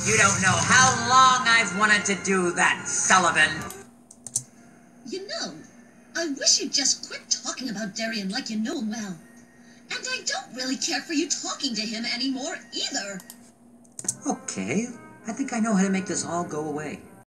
You don't know how long I've wanted to do that, Sullivan. You know, I wish you'd just quit talking about Darien like you know him well. And I don't really care for you talking to him anymore, either. Okay, I think I know how to make this all go away.